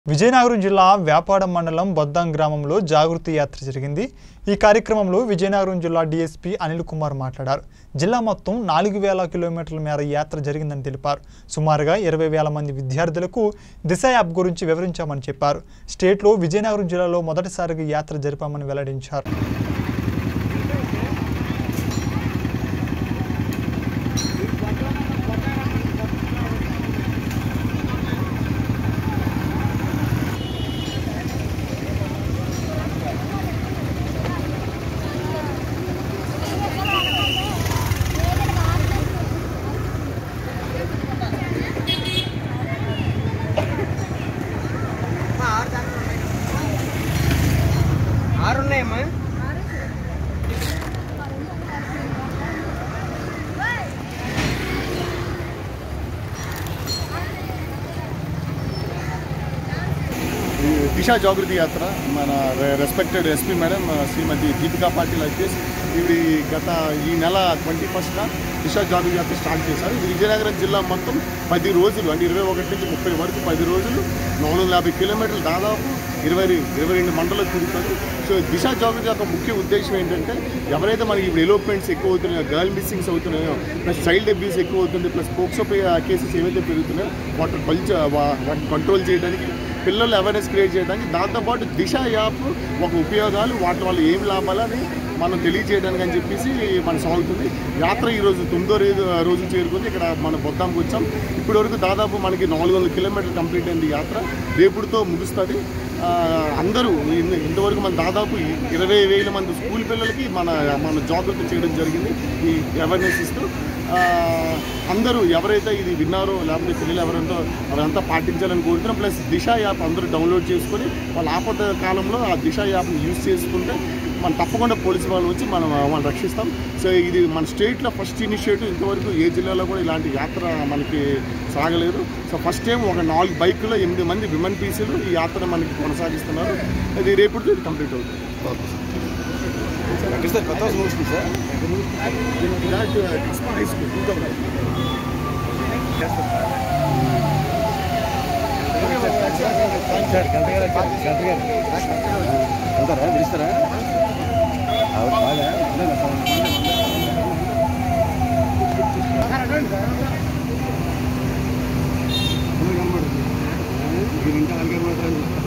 విజయనగరం జిల్లా వ్యాపాడ మండలం బొద్దాం గ్రామంలో జాగృతి యాత్ర జరిగింది। ఈ కార్యక్రమంలో విజయనగరం జిల్లా డీఎస్పీ అనిల్ కుమార్ మాట్లాడారు। జిల్లా మొత్తం 4000 కిలోమీటర్ల మేర యాత్ర జరిగిందని తెలిపారు। సుమారుగా 20000 మంది విద్యార్థులకు దిశ యాప్ గురించి వివరించామని చెప్పారు। స్టేట్ లో విజయనగరం జిల్లాలో మొదటిసారిగా యాత్ర జరిపామని వెల్లడించారు। दिशा जागृति यात्रा मन respected SP madam Shrimati Deepika Patil IPS इवी गत నెల 21న दिशा जागृति यात्रा स्टार्ट చేశారు। విజయనగరం జిల్లా మొత్తం 10 రోజులు అంటే 21 నుంచి 30 వరకు 10 రోజులు 450 కిలోమీటర్లు దాదాపు 22 మండలాలు తిరుగుతారు। సో దిశా జాగృతి యొక్క ముఖ్య ఉద్దేశం ఏంటంటే ఎవరైతే మనకి ఇప్పుడు ఎలోప్మెంట్స్ ఎక్కువ అవుతున్నాయో, గర్ల్ మిస్సింగ్స్ అవుతున్నాయో, ప్లస్ చైల్డ్ అబ్యూస్ ఎక్కువ అవుతుంది, ప్లస్ పోక్సో కేసెస్ ఏవైతే పెరుగుతున్నాయో వాటిని కంట్రోల్ చేయడానికి, పిల్లలు అవేర్నెస్ క్రియేట్ చేయడానికి, దాంతోపాటు దిశ యాప్ ఒక ఉపయోగాలు వాటి వల్ల ఏం లాభాలని మనం తెలియజేయడానికి అని చెప్పేసి మనం సాగుతుంది। యాత్ర ఈరోజు 9వ రోజు చేరుకుంది। ఇక్కడ మన బొద్దాంకి వచ్చాం। ఇప్పటివరకు దాదాపు మనకి 400 కిలోమీటర్లు కంప్లీట్ అయింది యాత్ర, రేపుడుతో ముగుస్తుంది। అందరూ ఇంతవరకు మన దాదాపు 20,000 మంది స్కూల్ పిల్లలకి మన జాగృతి చేయడం జరిగింది ఈ అవేర్నెస్ ఇస్తూ। అందరూ ఎవరైతే ఇది విన్నారో లేకపోతే పిల్లలు ఎవరంతో అదంతా పాటించాలని కోరుతున్నాం। ప్లస్ దిశ యాప్ అందరూ డౌన్లోడ్ చేసుకొని వాళ్ళ ఆపద కాలంలో ఆ దిశ యాప్ని యూజ్ చేసుకుంటే మనం తప్పకుండా పోలీసు వాళ్ళు వచ్చి మనం రక్షిస్తాం। సో ఇది మన స్టేట్లో ఫస్ట్ ఇనిషియేటివ్, ఇంతవరకు ఏ జిల్లాలో కూడా ఇలాంటి యాత్ర మనకి సాగలేదు। సో ఫస్ట్ టైం ఒక 4 బైకుల్లో 8 మంది విమెన్ పీసీలు ఈ యాత్ర మనకి కొనసాగిస్తున్నారు। ఇది రేపు ఇది కంప్లీట్ అవుతుంది। వెళ్తారా